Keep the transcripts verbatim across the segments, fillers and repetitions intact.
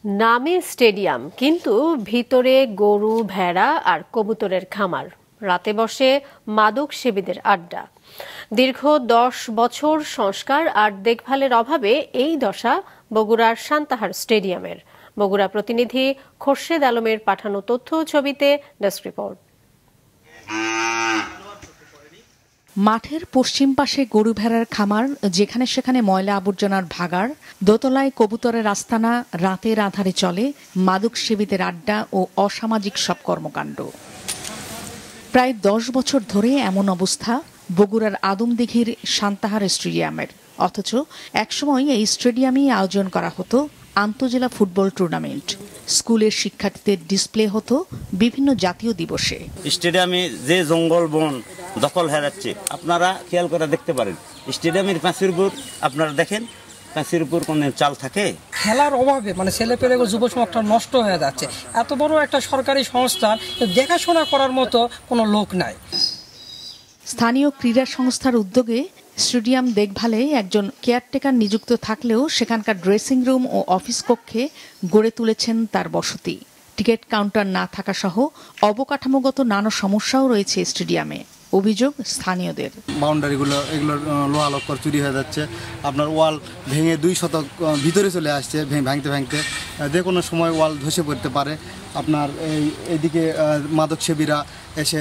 নামে স্টেডিয়াম কিন্তু ভিতরে গরু, ভেড়া আর কবুতরের খামার। রাতে বসে মাদক সেবীদের আড্ডা। দীর্ঘ দশ বছর সংস্কার আর দেখভালের অভাবে এই দশা বগুড়ার সান্তাহার স্টেডিয়ামের। বগুড়া প্রতিনিধি খোরশেদ আলমের পাঠানো তথ্য ছবিতে ডেস্ক রিপোর্ট। মাঠের পশ্চিম পাশে গরু ভেড়ার খামার, যেখানে সেখানে ময়লা আবর্জনার ভাগাড়, দোতলায় কবুতরের আস্তানা, রাতের আধারে চলে মাদক সেবীদের আড্ডা ও অসামাজিক সব কর্মকাণ্ড। প্রায় দশ বছর ধরে এমন অবস্থা বগুড়ার আদমদিঘির সান্তাহার স্টেডিয়ামের। অথচ একসময় এই স্টেডিয়ামেই আয়োজন করা হতো আন্তজেলা ফুটবল টুর্নামেন্ট। স্কুলের শিক্ষার্থীদের ডিসপ্লে হতো বিভিন্ন জাতীয় দিবসে। স্টেডিয়ামে যে জঙ্গল বন দখল হয়ে যাচ্ছে, আপনারা খেয়াল করে দেখতে পারেন। স্টেডিয়ামের পাঁচের উপর আপনারা দেখেন, পাঁচের উপর কোনো চাল থাকে। খেলার অভাবে মানে ছেলে পেলে যুব সমাজটা নষ্ট হয়ে যাচ্ছে। এত বড় একটা সরকারি সংস্থা, দেখাশোনা করার মতো কোনো লোক নাই। স্থানীয় ক্রীড়া সংস্থার উদ্যোগে স্টেডিয়াম দেখভালে একজন কেয়ারটেকার নিযুক্ত থাকলেও সেখানকার ড্রেসিং রুম ও অফিস কক্ষে গড়ে তুলেছেন তার বসতি। টিকিট কাউন্টার না থাকা সহ অবকাঠামোগত নানা সমস্যাও রয়েছে স্টেডিয়ামে। অভিযোগ স্থানীয়দের। বাউন্ডারিগুলো এগুলো লোহা লক্কর চুরি হয়ে যাচ্ছে। আপনার ওয়াল ভেঙে দুই শতক ভিতরে চলে আসছে, ভাঙতে ভাঙতে যে কোনো সময় ওয়াল ধসে পড়তে পারে। আপনার এই এদিকে মাদক সেবীরা এসে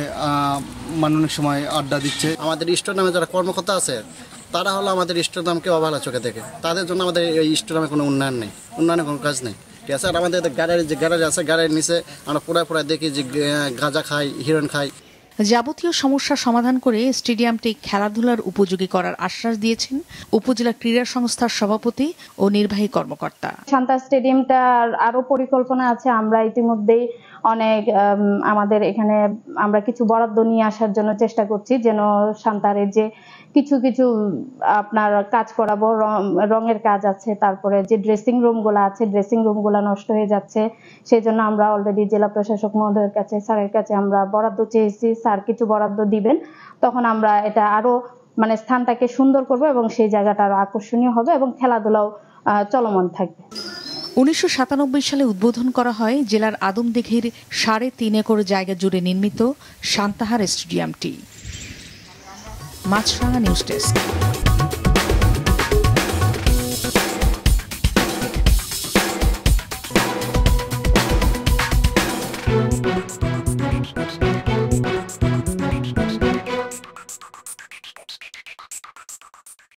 অনেক সময় আড্ডা দিচ্ছে। আমাদের স্টেডিয়ামে যারা কর্মকর্তা আছে তারা হলো আমাদের স্টেডিয়ামকে অবহেলা চোখে দেখে। তাদের জন্য আমাদের এই স্টেডিয়ামে কোনো উন্নয়ন নেই, উন্নয়নের কোনো কাজ নেই। ঠিক আছে, আর আমাদের গাড়ির যে গ্যারেজ আছে, গাড়ির নিচে আমরা পুরায় পুরায় দেখি যে গাঁজা খাই, হিরোইন খাই। যাবতীয় সমস্যার সমাধান করে স্টেডিয়ামটি খেলাধুলার উপযোগী করার আশ্বাস দিয়েছেন উপজেলা ক্রীড়া সংস্থার সভাপতি ও নির্বাহী কর্মকর্তা। সান্তাহার স্টেডিয়ামটার আরো পরিকল্পনা আছে। আমরা ইতিমধ্যেই অনেক আমাদের এখানে আমরা কিছু বরাদ্দ নিয়ে আসার জন্য চেষ্টা করছি, যেন সান্তাহারের যে কিছু কিছু আপনার কাজ করাবো, রঙের কাজ আছে, তারপরে যে ড্রেসিং রুমগুলো আছে, ড্রেসিং রুমগুলো নষ্ট হয়ে যাচ্ছে। সেই জন্য আমরা অলরেডি জেলা প্রশাসক মহোদয়ের কাছে, স্যারের কাছে আমরা বরাদ্দ চেয়েছি। স্যার কিছু বরাদ্দ দিবেন, তখন আমরা এটা আরো মানে স্থানটাকে সুন্দর করব এবং সেই জায়গাটা আরো আকর্ষণীয় হবে এবং খেলাধুলাও চলমান থাকবে। উনিশশো সাতানব্বই সালে উদ্বোধন করা হয় জেলার আদমদিঘির সাড়ে তিন একর জায়গা জুড়ে নির্মিত সান্তাহার স্টেডিয়ামটি। Maasranga news desk.